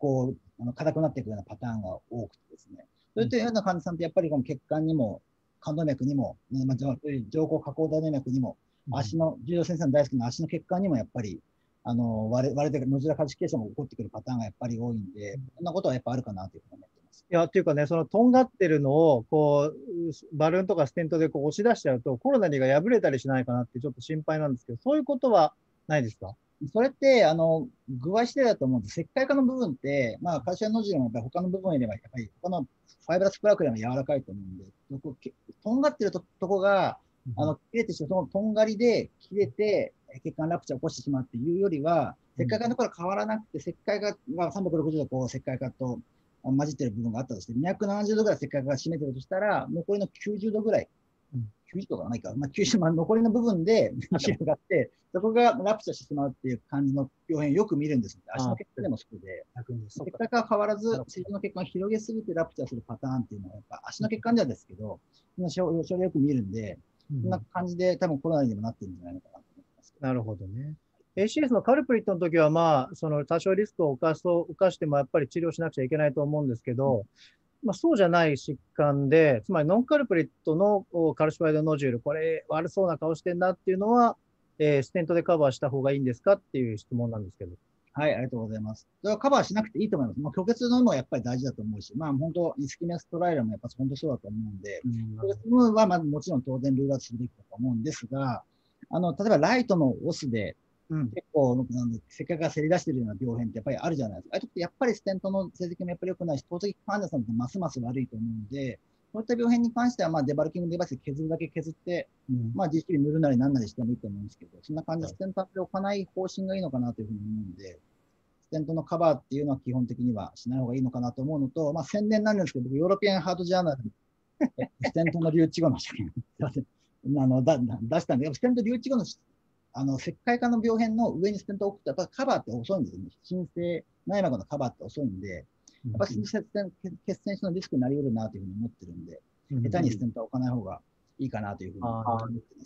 構あの硬くなっていくようなパターンが多くてですね、そういったような患者さんってやっぱりこの血管にも冠動脈にも、ねまあ、上上行下行動脈にも、足の、重要先生の大好きな足の血管にもやっぱり、あの割れ割れてノジュラカルシフィケーションが起こってくるパターンがやっぱり多いんで、そんなことはやっぱあるかなというふうに思ってます。 いや、っていうかね、そのとんがってるのを、こう、バルーンとかステントでこう押し出しちゃうと、コロナリが破れたりしないかなってちょっと心配なんですけど、そういうことはないですか？ それって、あの、具合次第だと思うんです。石灰化の部分って、まあ、カルシアムノジュルもやっぱり他の部分よりは、やっぱり他のファイブラスプラークよりも柔らかいと思うんで、こうとんがってるととこが、あの、切れてしまう、そのとんがりで切れて、血管ラプチャーを起こしてしまうっていうよりは、石灰化のところは変わらなくて、石灰化がさんびゃくろくじゅうどこう石灰化と混じってる部分があったとして、にひゃくななじゅうどぐらい石灰化が占めてるとしたら、残りのきゅうじゅうどぐらい、きゅうじゅうどがないか、まあ、きゅうじゅう、まあ、残りの部分で広がって、そこがラプチャーしてしまうっていう感じの病変をよく見るんです。足の血管でもそうで、石灰化は変わらず、正常の血管を広げすぎてラプチャーするパターンっていうのは、やっぱ足の血管ではですけど、その症状よく見るんで、そんな感じで多分コロナにもなってるんじゃないのかなと思います。 なるほどね。エーシーエス のカルプリットの時は、まあ、その多少リスクを犯すと、犯してもやっぱり治療しなくちゃいけないと思うんですけど、うんまあ、そうじゃない疾患で、つまりノンカルプリットのカルシファイドノジュール、これ悪そうな顔してんなっていうのは、えー、ステントでカバーした方がいいんですかっていう質問なんですけど。 はい、ありがとうございます。それはカバーしなくていいと思います。まあ、虚血のもやっぱり大事だと思うし、まあ本当、イスキミアストライルもやっぱ本当そうだと思うんで、虚血のはまずもちろん当然ルールアウトするべきだと思うんですが、あの、例えばライトのオスで、うん、結構、石灰がせり出しているような病変ってやっぱりあるじゃないですか。あれってやっぱりステントの成績もやっぱり良くないし、透析患者さんってますます悪いと思うんで、そういった病変に関しては、まあ、デバルキングデバイスで削るだけ削って、うん、まあ、実質に塗るなりなんなりしてもいいと思うんですけど、そんな感じでステントっておかない方針がいいのかなというふうに思うんで、ステントのカバーっていうのは基本的にはしない方がいいのかなと思うのと、まあ、宣伝なんですけど、僕、ヨーロピアンハートジャーナルにステントの留置後の試験あのだ出したんで、ステント留置後のあの石灰化の病変の上にステントを置くと、やっぱりカバーって遅いんですよね。新生内膜のカバーって遅いんで、やっぱり血栓症のリスクになり得るなというふうに思ってるんで、下手にステントは置かない方がいいかなというふうに思ってます。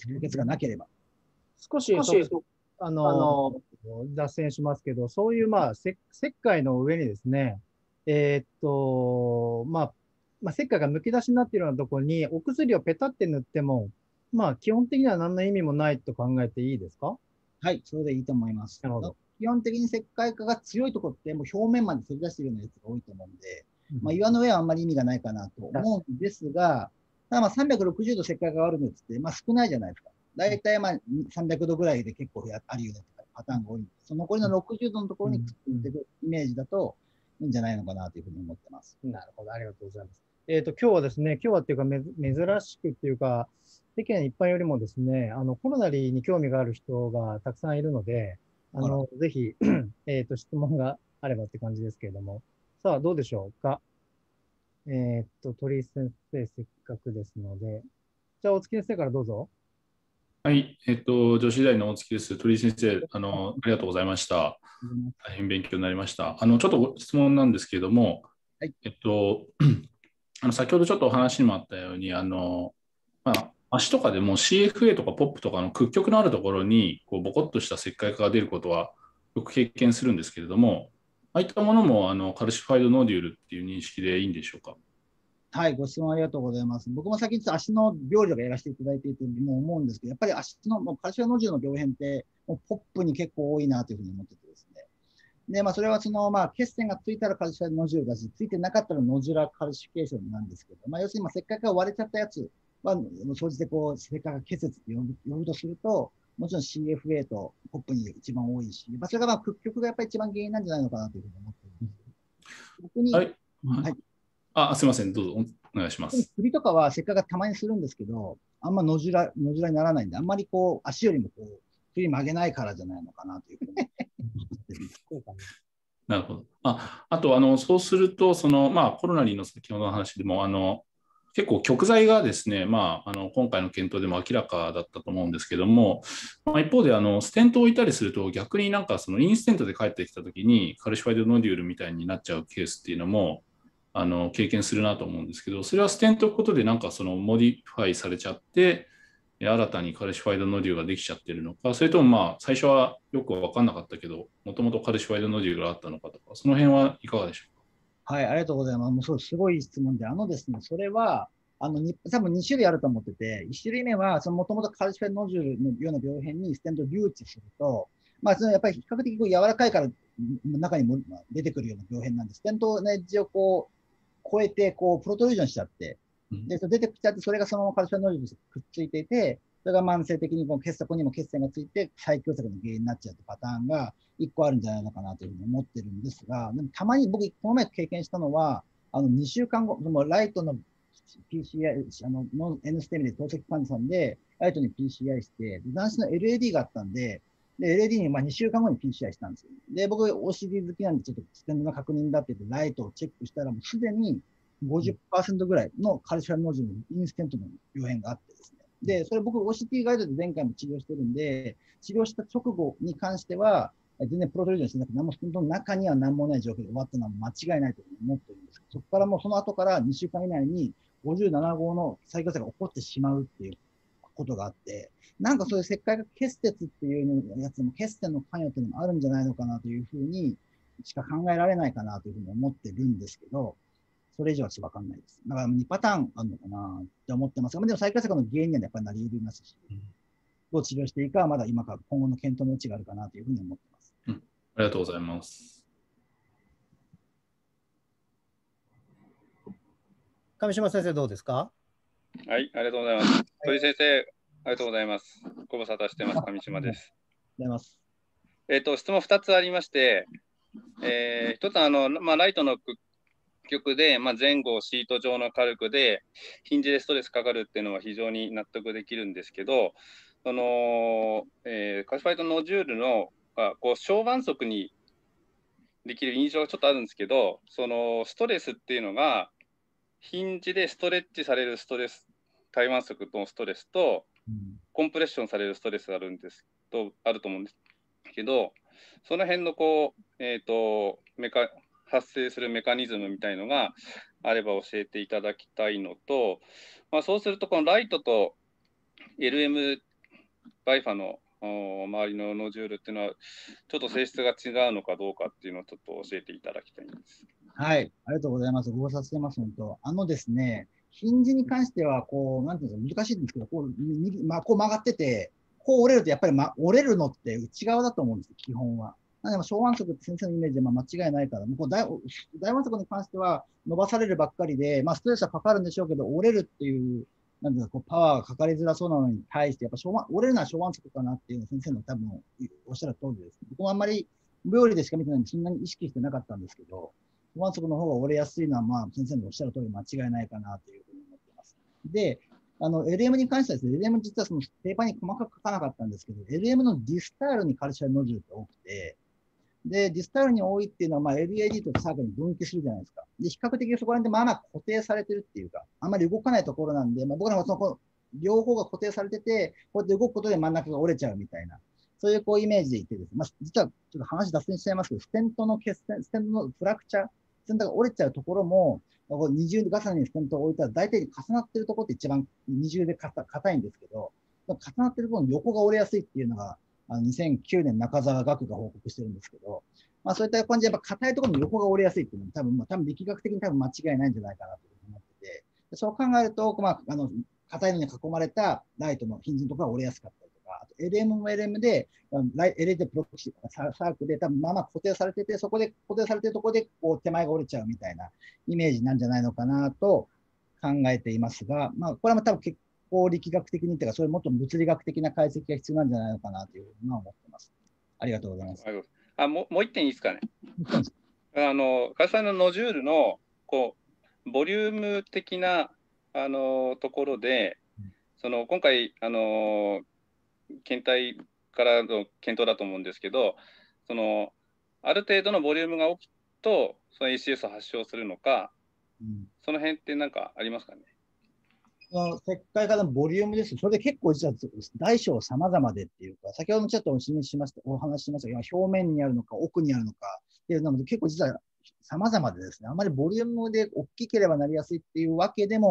輸血がなければ。 少し、あの、あの脱線しますけど、そういうまあ、石灰の上にですね、えー、っと、まあ、まあ、石灰がむき出しになっているようなところに、お薬をペタって塗っても、まあ、基本的には何の意味もないと考えていいですか？ はい、それでいいと思います。 なるほど。 基本的に石灰化が強いところって、もう表面までせり出しているようなやつが多いと思うんで、うん、まあ、岩の上はあんまり意味がないかなと思うんですが、ただまあさんびゃくろくじゅうど石灰があるのって、まあ、少ないじゃないですか。だいたいまあさんびゃくどぐらいで結構あるようなパターンが多いんで、その残りのろくじゅうどのところにくっついていくイメージだといいんじゃないのかなというふうに思ってます。 なるほど、ありがとうございます。えっと、今日はですね、今日はっていうかめ珍しくっていうか、世間一般よりもですね、あの、コロナリに興味がある人がたくさんいるので、あの、ぜひ、えっと、質問があればって感じですけれども。さあ、どうでしょうか。えっと、鳥居先生、せっかくですので。じゃあ、大月先生からどうぞ。 はい、えっと、女子大の大月です。鳥居先生、あの、ありがとうございました。大変勉強になりました。あの、ちょっと質問なんですけれども、はい、えっと、あの先ほどちょっとお話にもあったように、あの、まあ、足とかでも シーエフエー とか ポップ とかの屈曲のあるところにこうボコッとした石灰化が出ることはよく経験するんですけれども、ああいったものもあのカルシファイドノデュールっていう認識でいいんでしょうか。 はい、ご質問ありがとうございます。僕も先日足の病理とかやらせていただいていても思うんですけど、やっぱり足のもうカルシファイドノデュールの病変ってもうポップに結構多いなというふうに思っててですね。で、まあ、それはその、まあ、血栓がついたらカルシファイドノジュールだし、ついてなかったらノジュラカルシフィケーションなんですけど、まあ、要するにまあ石灰化が割れちゃったやつは、総じてこう、石灰化が結節って呼ぶ呼ぶとすると、もちろん シーエフエー とポップに一番多いし、まあ、それがまあ屈曲がやっぱり一番原因なんじゃないのかなというふうに思ってるんです。僕に、はい。 はい、あ、すみません、どうぞお願いします。 首とかは石灰がたまにするんですけど、あんまノジュラ、ノジュラにならないんで、あんまりこう、足よりもこう、首曲げないからじゃないのかなというふうに思ってる。 なるほど。あ、あと、あの、そうすると、その、まあ、コロナリーの先ほどの話でも、あの、結構極剤がですね、まあ、あの、今回の検討でも明らかだったと思うんですけども、まあ、一方で、あの、ステントを置いたりすると、逆になんか、その、インステントで帰ってきたときに、カルシファイドノデュールみたいになっちゃうケースっていうのも、あの、経験するなと思うんですけど、それはステント置くことで、なんか、その、モディファイされちゃって、 新たにカルシファイドノデュールができちゃってるのか、それともまあ最初はよく分かんなかったけど、もともとカルシファイドノデュールがあったのかとか、その辺はいかがでしょうか。 はい、ありがとうございます。もうそうすごい質問で、あのですね、それは、あの、に多分に種類あると思ってて、いち種類目は、そのもともとカルシファイドノデュールのような病変にステントを留置すると、まあ、そのやっぱり比較的こう柔らかいから中にも出てくるような病変なんです。ステントのエッジをこう超えて、こう、プロトリュージョンしちゃって、で、それ出てきちゃって、それがそのままカルシファイドノデュールにくっついていて、それが慢性的にこう結束にも血栓がついて、再狭窄の原因になっちゃうパターンがいっこあるんじゃないのかなというふうに思ってるんですが、でもたまに僕、この前経験したのは、あのにしゅうかんご、でもライトの ピーシーアイ、あの、ノン N ステミで透析患者さんで、ライトに ピーシーアイ して、男子の エルエーディー があったんで、で、エルエーディー にまあにしゅうかんごに ピーシーアイ したんですよ。で、僕、オーシーディー 好きなんで、ちょっとステンドの確認だって言って、ライトをチェックしたら、もうすでにごじゅっパーセントぐらいのカルシファイドノジュールのインステントの病変があってですね。で、それ僕、オーシーティー ガイドで前回も治療してるんで、治療した直後に関しては、全然プロトリュージョンしてなくて、何もステントの中には何もない状況で終わったのは間違いないと思ってるんですけど、そこからもうその後からにしゅうかん以内にごじゅうなな号の再強性が起こってしまうっていうことがあって、なんかそういう石灰化結節っていうやつも、血栓の関与っていうのもあるんじゃないのかなというふうにしか考えられないかなというふうに思ってるんですけど、それ以上はちょっとわかんないです。だからにパターンあるのかなって思ってますが、でも再活性化の原因にはやっぱりなり得ますし、どう治療していいかはまだ今から今後の検討の余地があるかなというふうに思ってます。 うん、ありがとうございます。 上島先生どうですか？ はい、ありがとうございます。鳥先生、ありがとうございます。ご無沙汰してます、上島です。 ありがとうございます。 えっと、質問ふたつありまして、えー、ひとつはあの、まあ、ライトの屈曲で、まあ、前後シート状のカルクで、ヒンジでストレスかかるっていうのは非常に納得できるんですけど、その、えー、カルシファイドノジュールの、あこう小板足にできる印象がちょっとあるんですけど、そのストレスっていうのが、ヒンジでストレッチされるストレス、体板足のストレスと、コンプレッションされるストレスがあるんですと、あると思うんですけど、その辺のこう、えっと、メカ、発生するメカニズムみたいのがあれば教えていただきたいのと、まあ、そうすると、このライトと エルエム バイファの周りのノジュールっていうのは、ちょっと性質が違うのかどうかっていうのをちょっと教えていただきたいんです。 はい、ありがとうございます。ご無沙汰してます、本当。あのですね、ヒンジに関しては、こう、なんていうんですか、難しいんですけど、こう、まあ、こう曲がってて、こう折れると、やっぱり、ま、折れるのって内側だと思うんですよ、基本は。なので、小腕足って先生のイメージでまあ間違いないから、もう大大腕足に関しては伸ばされるばっかりで、まあ、ストレスはかかるんでしょうけど、折れるっていう、なんていうか、こうパワーがかかりづらそうなのに対して、やっぱ小腕折れるのは小腕足かなっていうの先生の多分おっしゃる通りです。僕もあんまり病理でしか見てないので、そんなに意識してなかったんですけど、小腕足の方が折れやすいのは、まあ、先生のおっしゃる通り間違いないかなというふうに思っています。で、あの、エルエム に関してはですね、エルエム 実はそのペーパーに細かく書かなかったんですけど、エルエム のディスタールにカルシファイドノジュールって多くて、で、ディスタールに多いっていうのは、まあ、エルエーディー とサークルに分岐するじゃないですか。で、比較的そこら辺でまあまあ固定されてるっていうか、あんまり動かないところなんで、まあ、僕らもその、両方が固定されてて、こうやって動くことで真ん中が折れちゃうみたいな、そういうこうイメージでいてですね、まあ、実はちょっと話脱線しちゃいますけど、ステントの血栓、ステントのフラクチャー、ステントが折れちゃうところも、二重重ねにステントを置いたら、大体重なってるところって一番二重で硬いんですけど、重なってるところの横が折れやすいっていうのが、あのにせんきゅうねん中澤学が報告してるんですけど、まあそういった感じで、やっぱ硬いところの横が折れやすいっていうのは多分、まあ、多分力学的に多分間違いないんじゃないかなと思ってて、そう考えると、まあ、あの、硬いのに囲まれたライトのヒンジのところが折れやすかったりとか、あと エルエム も エルエム で、エルエー でプロキシサークで多分まあまあ固定されてて、そこで固定されてるところでこう手前が折れちゃうみたいなイメージなんじゃないのかなと考えていますが、まあこれは多分結構力学的にというか、そういうもっと物理学的な解析が必要なんじゃないのかなというのは思っています。ありがとうございます。 あ、もう、もう一点いいですかね。あの、カルシファイドノジュールの、こう、ボリューム的な、あの、ところで、その、今回、あの、検体からの検討だと思うんですけど、その、ある程度のボリュームが起きると、その エーシーエス を発症するのか、うん、その辺って何かありますかね。 石灰化のボリュームです。それで結構実は大小様々でっていうか、先ほどもちょっとお示ししました、お話ししましたけど、表面にあるのか、奥にあるのかっていうのも結構実は様々でですね、あまりボリュームで大きければなりやすいっていうわけでも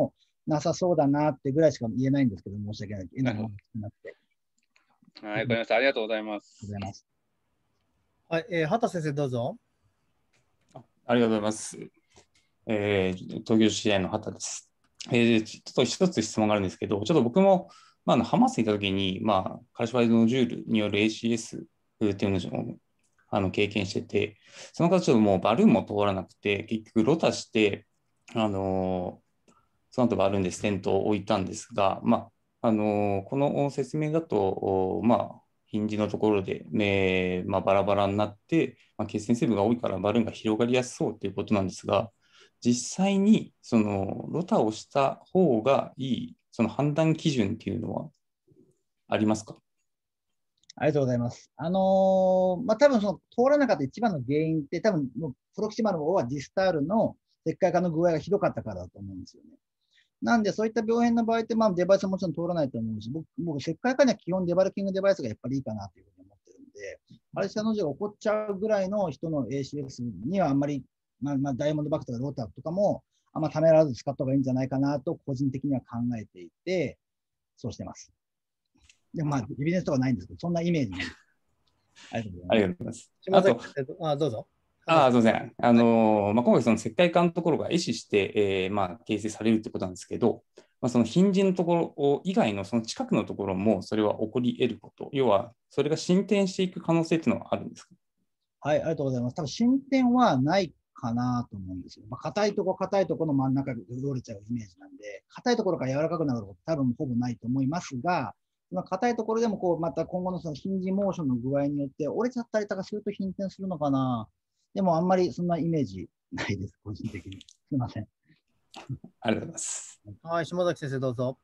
なさそうだなってぐらいしか言えないんですけど、申し訳ない。 なるほど。 なくて。 はい、わかりました。ありがとうございます。 ありがとうございます。 はい、えー、畑先生どうぞ。 あありがとうございます。えー、東京女子大の畑です。えー、ちょっと一つ質問があるんですけど、ちょっと僕も、まあ、あのハマスにいたときに、まあ、カルシファイドノジュールによる エーシーエス っていうのをあの経験してて、その方ちょっともうバルーンも通らなくて、結局ロタして、あのー、その後バルーンでステントを置いたんですが、まあ、あのー、この説明だと、まあ、ヒンジのところで、えーまあ、バラバラになって、まあ、血栓成分が多いからバルーンが広がりやすそうということなんですが、実際にそのロタをした方がいいその判断基準っていうのはありますか？ ありがとうございます。あのー、まあ、多分その通らなかった一番の原因って、多分もうプロキシマルはディスタールの石灰化の具合がひどかったからだと思うんですよね。なんで、そういった病変の場合って、まあ、デバイスももちろん通らないと思うし、僕、僕石灰化には基本デバルキングデバイスがやっぱりいいかなというふうに思ってるんで、アルシャノジが起こっちゃうぐらいの人の エーシーエス にはあんまり、まあ、まあ、ダイヤモンドバックとかローターとかも、あんまためらわず使った方がいいんじゃないかなと、個人的には考えていて、そうしてます。でもまあ、エビデンスとかないんですけど、そんなイメージない。 ありがとうございます。 あと、あ、どうぞ。 あ、すみません。あの、まあ、今回その石灰化のところが壊死して、えー、まあ、形成されるということなんですけど、まあ、そのヒンジのところ以外のその近くのところもそれは起こり得ること、要はそれが進展していく可能性というのはあるんですか？ はい、ありがとうございます。多分進展はないかなと思うんですよ。まあ、硬いとこ、硬いところの真ん中で折れちゃうイメージなんで、硬いところから柔らかくなること多分ほぼないと思いますが、その硬いところでもこうまた今後のそのヒンジモーションの具合によって折れちゃったりとかすると進展するのかな。でもあんまりそんなイメージないです、個人的に。すみません。 ありがとうございます。 はい、島崎先生どうぞ。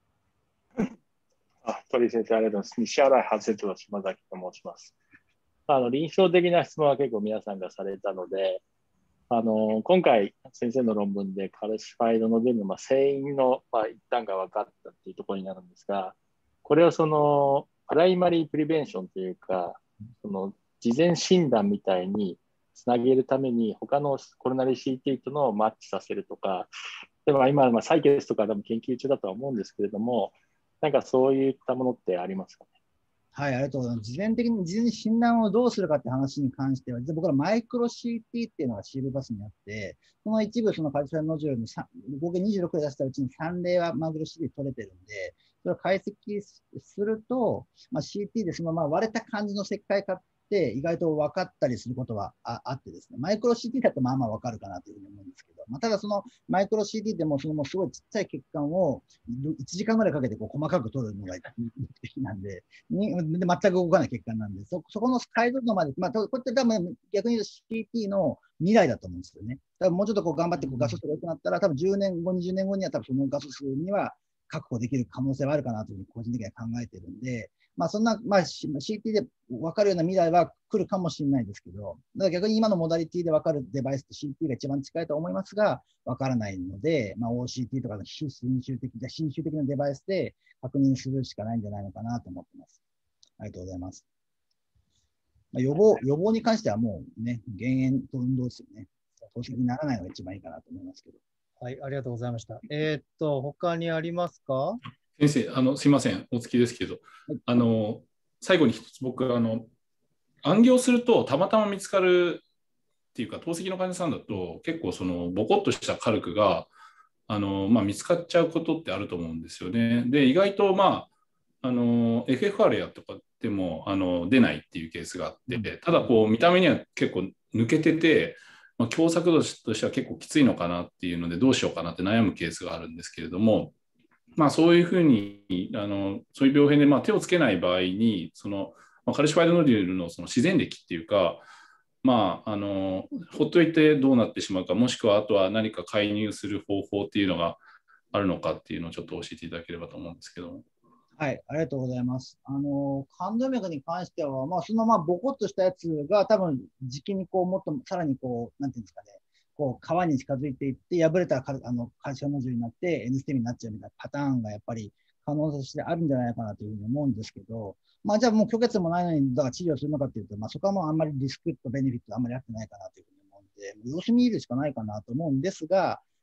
あ、鳥先生、ありがとうございます。西新井発生の島崎と申します。あの臨床的な質問は結構皆さんがされたので、あの今回、先生の論文でカルシファイドノデルの、まあ、成因の、まあ、一端が分かったっていうところになるんですが、これをそのプライマリープリベンションというか、その事前診断みたいにつなげるために、他のコロナリー シーティー とのマッチさせるとか、では今、まあ、サイケレスとかでも研究中だとは思うんですけれども、なんかそういったものってありますかね？ はい、ありがとうございます。事前的に、事前に診断をどうするかって話に関しては、実は僕らマイクロ シーティー っていうのがシールバスにあって、その一部、そのカルシファイドノジュールの合計にじゅうろく例出したうちにさん例はマイクロ シーティー 取れてるんで、それを解析すると、まあ、シーティー でそのまあ割れた感じの石灰化って意外と分かったりすることは あ, あってですね、マイクロ シーティー だとまあまあ分かるかなというふうに思うんですけど、まあ、ただそのマイクロ シーティー でもそのもうすごいちっちゃい血管をいちじかんぐらいかけてこう細かく取るのが目的なんで、にで全く動かない血管なんで、そ, そこの解像度まで、まあ、こうやって多分逆に言うと シーティー の未来だと思うんですよね。多分もうちょっとこう頑張ってこう画素数が良くなったら、多分じゅうねんご、にじゅうねんごには多分その画素数には確保できる可能性はあるかなというふうに個人的には考えているんで、まあそんな、まあ、シーティー で分かるような未来は来るかもしれないですけど、だから逆に今のモダリティで分かるデバイスって シーティー が一番近いと思いますが、分からないので、まあ、オーシーティー とかの非侵襲的、侵襲的なデバイスで確認するしかないんじゃないのかなと思ってます。ありがとうございます。まあ、予防、予防に関してはもうね、減塩と運動ですよね。透析にならないのが一番いいかなと思いますけど。 はい、ありがとうございました。えー、っと、他にありますか？ 先生、あのすいません、お付きですけど、はい、あの最後に一つ僕、あの暗行するとたまたま見つかるっていうか、透析の患者さんだと、結構そのボコッとしたカルクがあの、まあ、見つかっちゃうことってあると思うんですよね。で、意外と、まあ、あの エフエフアール やとかでもあの出ないっていうケースがあって、ただこう見た目には結構抜けてて、まあ、狭窄度としては結構きついのかなっていうので、どうしようかなって悩むケースがあるんですけれども、まあ、そういうふうにあのそういう病変でまあ手をつけない場合に、その、まあ、カルシファイドノデュールのその自然歴っていうか、まあ、あのほっといてどうなってしまうか、もしくはあとは何か介入する方法っていうのがあるのかっていうのをちょっと教えていただければと思うんですけど。 はい、ありがとうございます。あの冠動脈に関しては、まあ、そのまあボコッとしたやつが多分時期にこうもっとさらにこうなんていうんですかね、こう皮に近づいていって破れたらあのカルシウムノジュールになってエヌステミになっちゃうみたいなパターンがやっぱり可能性としてあるんじゃないかなというふうに思うんですけど、まあ、じゃあもう虚血もないのにだから治療するのかというと、まあ、そこはもうあんまりリスクとベネフィットあんまりあってないかなというふうに思うんで、様子見るしかないかなと思うんですが、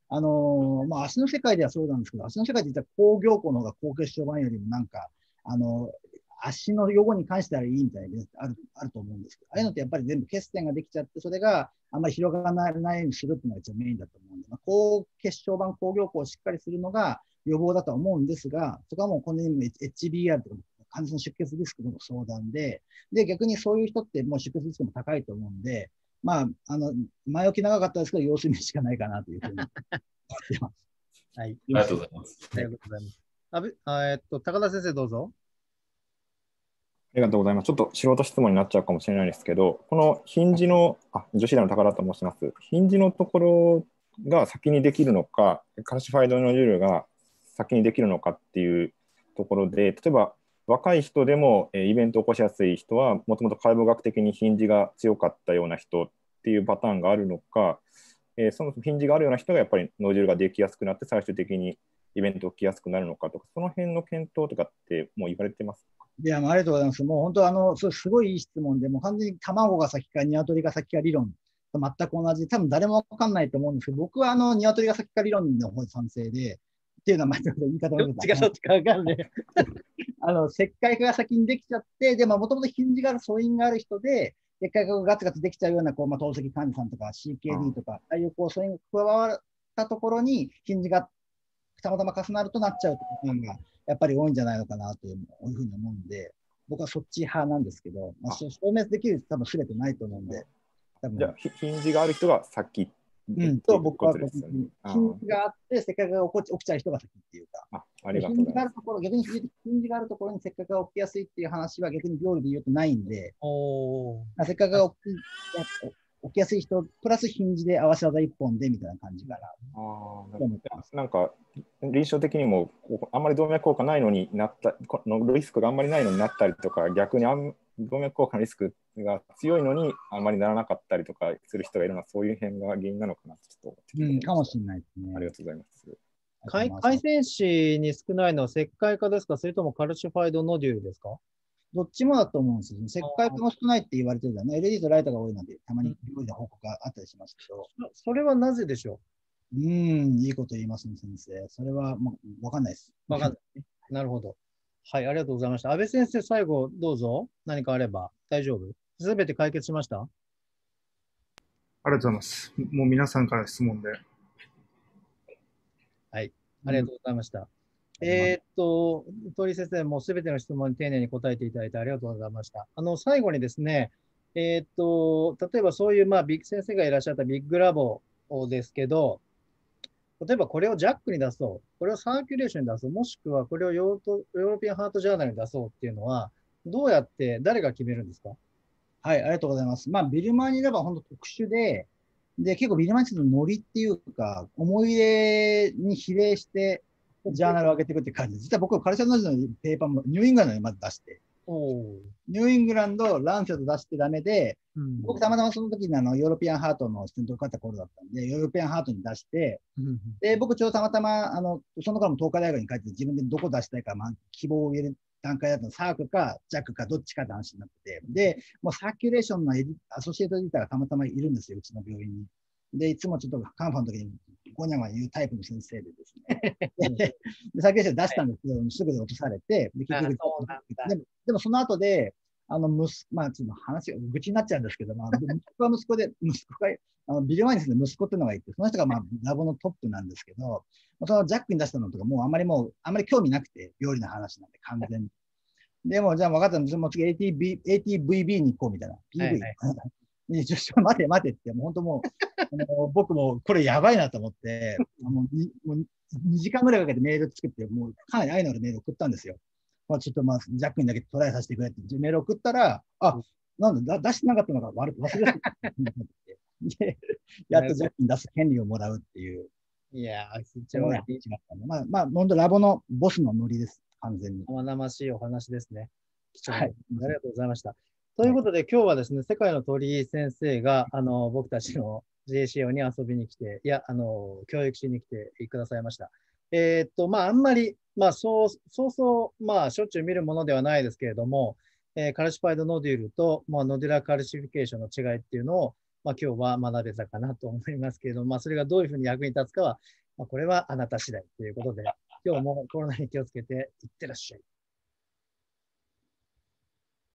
あのーまあ、足の世界ではそうなんですけど、足の世界で言ったら工業校の方が高血小板よりもなんか、あのー足の予後に関してはいいみたいなあるあると思うんですけど、ああいうのってやっぱり全部血栓ができちゃって、それがあんまり広がらないようにするっていうのが一応メインだと思うんで、まあ、高血小板工業校をしっかりするのが予防だとは思うんですが、そこはもうこのように エイチビーアール とか完全に出血リスクの相談で、で、逆にそういう人ってもう出血リスクも高いと思うんで、まあ、あの、前置き長かったですけど、様子見しかないかなというふうに思ってます。 はい。ありがとうございます。 ありがとうございます。あぶあえっと、高田先生どうぞ。 ありがとうございます。ちょっと素人質問になっちゃうかもしれないですけど、このヒンジの、あ、女子大の高田と申します。ヒンジのところが先にできるのか、カルシファイドノジュールが先にできるのかっていうところで、例えば若い人でもイベントを起こしやすい人は、もともと解剖学的にヒンジが強かったような人っていうパターンがあるのか、えー、そのヒンジがあるような人がやっぱりノジュールができやすくなって、最終的にイベント起きやすくなるのかとか、その辺の検討とかってもう言われてますか？ いや、もうありがとうございます。もう本当、あの、それすごいいい質問で、もう完全に卵が先か鶏が先か理論と全く同じ、多分誰もわかんないと思うんですけど、僕はあの、鶏が先か理論の方に賛成で、っていうのは、まあ、言い方をどっちがどっちかわかんない。 あの、石灰化が先にできちゃって、で、まあ、もともとヒンジがある素因がある人で、石灰化がガツガツできちゃうような、こう、まあ、透析患者さんとか シーケーディー とか、ああいうこう素因が加わったところに、ヒンジがたまたま重なるとなっちゃうっていうのが、やっぱり多いんじゃないのかなというふうに思うんで、僕はそっち派なんですけど、まあ、証明できる多分すべてないと思うんで、多分じゃあ、ヒンジがある人が先うんと、僕は、ヒンジがあって、石灰化が起きちゃう人が先っていうか、 あありがとうございます。 逆にヒンジがあるところに石灰化が起きやすいっていう話は逆に病理で言うとないんで、 お石灰化が起き起きやすい人、プラスヒンジで合わせ技一本でみたいな感じかな。 あなんか、臨床的にもあんまり動脈硬化ないのになったのリスクがあんまりないのになったりとか、逆にあん動脈硬化のリスクが強いのにあんまりならなかったりとかする人がいるのは、そういう辺が原因なのかなとちょっと思って、うん、かもしれないですね。 ありがとうございます。 改善子に少ないのは石灰化ですか、それともカルシファイドノデュールですか？ どっちもだと思うんですよ。石灰化も少ないって言われてるじゃんね。エルイーディー とライトが多いので、たまに病理の報告があったりしますけど。 うん、それはなぜでしょううん、いいこと言いますね、先生。それは、まあ、わかんないです。 わかんない。なるほど。はい、ありがとうございました。安倍先生、最後どうぞ。何かあれば大丈夫？すべて解決しました？ ありがとうございます。もう皆さんから質問で。 はい、ありがとうございました。うん、えー、っと、鳥居先生、もうすべての質問に丁寧に答えていただいてありがとうございました。あの、最後にですね、えー、っと、例えばそういう、まあ、ビッグ先生がいらっしゃったビッグラボですけど、例えばこれをジャックに出そう、これをサーキュレーションに出そう、もしくはこれをヨーロピアンハートジャーナルに出そうっていうのは、どうやって誰が決めるんですか？ はい、ありがとうございます。まあ、ビルマーニラボは本当特殊で、で、結構ビルマーニのノリっていうか、思い入れに比例して、ジャーナルを上げていくって感じで、実は僕はカルシャルノジのペーパーもニューイングランドにまず出して、ニューイングランド、ランセット出してダメで、うん、僕たまたまその時にあのヨーロピアンハートのステントを買った頃だったんで、ヨーロピアンハートに出して、うん、で、僕ちょうどたまたま、あの、その頃も東海大学に帰って自分でどこ出したいか、まあ、希望を入れる段階だったの、サークかジャックかどっちかって話になってて、で、もうサーキュレーションのエディアソシエイトエディターがたまたまいるんですよ、うちの病院に。で、いつもちょっとカンファの時にゴニャゴニャ言うタイプの先生でですね。で、サーキュレーション出したんですけど、はい、すぐで落とされて、で、結局、でも、でもその後で、あの、息子、まあ、ちょっと話が愚痴になっちゃうんですけど、まあ、息子は息子で、息子が、あのビデオマイニスの息子っていうのがいて、その人がまあ、ラボのトップなんですけど、そのジャックに出したのとか、もうあまりもう、あまり興味なくて、料理の話なんで、完全に。でも、じゃあ分かったんです。もう次 エーティービー、エーティーブイビー に行こうみたいな。ピーブイ。はいはい、ちょっと待て待てって、もう本当もう、あの僕もこれやばいなと思って、もうにもうにじかんぐらいかけてメール作って、もうかなり愛のあるメール送ったんですよ。まあ、ちょっとまあ、ジャックにだけトライさせてくれってメール送ったら、あ、なんだ、出してなかったのが悪く忘れてた。で、やっとジャックに出す権利をもらうっていう。 いやー、 非常に違ったんで、まあ、まあ、本当ラボのボスのノリです、完全に。 生々しいお話ですね。はい。ありがとうございました。ということで、今日はですね、世界の鳥居先生が、あの、僕たちの ジェーシーオー に遊びに来て、いや、あの、教育しに来てくださいました。えー、っと、まあ、あんまり、まあ、そう、そうそう、まあ、しょっちゅう見るものではないですけれども、えー、カルシファイドノデュールと、まあ、ノデュラーカルシフィケーションの違いっていうのを、 まあ、今日は学べたかなと思いますけれども、まあ、それがどういうふうに役に立つかは、まあ、これはあなた次第ということで、今日もコロナに気をつけていってらっしゃい。